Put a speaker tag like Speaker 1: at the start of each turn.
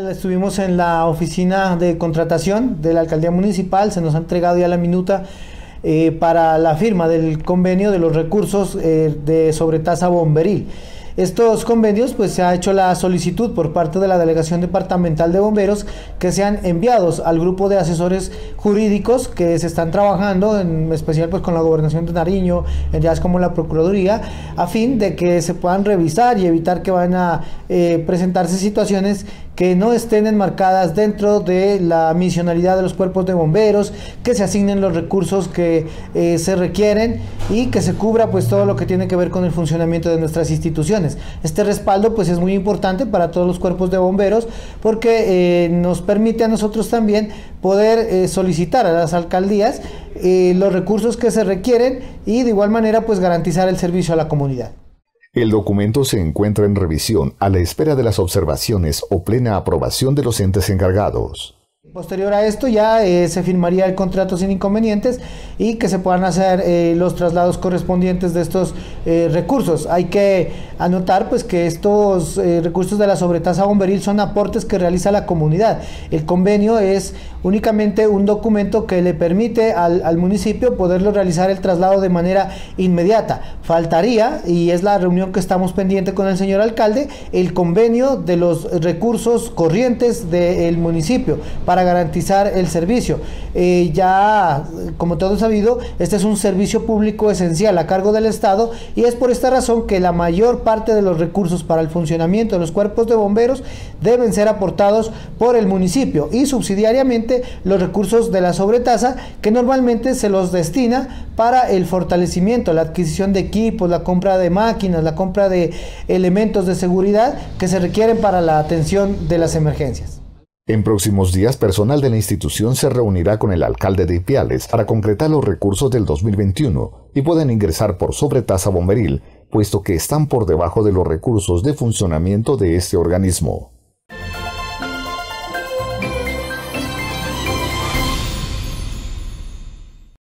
Speaker 1: Estuvimos en la oficina de contratación de la alcaldía municipal, se nos ha entregado ya la minuta para la firma del convenio de los recursos de sobretasa bomberil. Estos convenios, pues se ha hecho la solicitud por parte de la Delegación Departamental de Bomberos que sean enviados al grupo de asesores jurídicos que se están trabajando, en especial pues con la Gobernación de Nariño, entidades como la Procuraduría, a fin de que se puedan revisar y evitar que vayan a presentarse situaciones que no estén enmarcadas dentro de la misionalidad de los cuerpos de bomberos, que se asignen los recursos que se requieren y que se cubra pues todo lo que tiene que ver con el funcionamiento de nuestras instituciones. Este respaldo pues es muy importante para todos los cuerpos de bomberos porque nos permite a nosotros también poder solicitar a las alcaldías los recursos que se requieren y de igual manera pues garantizar el servicio a la comunidad.
Speaker 2: El documento se encuentra en revisión a la espera de las observaciones o plena aprobación de los entes encargados.
Speaker 1: Posterior a esto ya se firmaría el contrato sin inconvenientes y que se puedan hacer los traslados correspondientes de estos recursos. Hay que anotar pues que estos recursos de la sobretasa bomberil son aportes que realiza la comunidad. El convenio es únicamente un documento que le permite al municipio poderlo realizar el traslado de manera inmediata. Faltaría, y es la reunión que estamos pendiente con el señor alcalde, el convenio de los recursos corrientes del municipio para garantizar el servicio. Ya, como todo es sabido, este es un servicio público esencial a cargo del Estado y es por esta razón que la mayor parte de los recursos para el funcionamiento de los cuerpos de bomberos deben ser aportados por el municipio y subsidiariamente los recursos de la sobretasa que normalmente se los destina para el fortalecimiento, la adquisición de equipos, la compra de máquinas, la compra de elementos de seguridad que se requieren para la atención de las emergencias.
Speaker 2: En próximos días, personal de la institución se reunirá con el alcalde de Ipiales para concretar los recursos del 2021 y pueden ingresar por sobretasa bomberil, puesto que están por debajo de los recursos de funcionamiento de este organismo.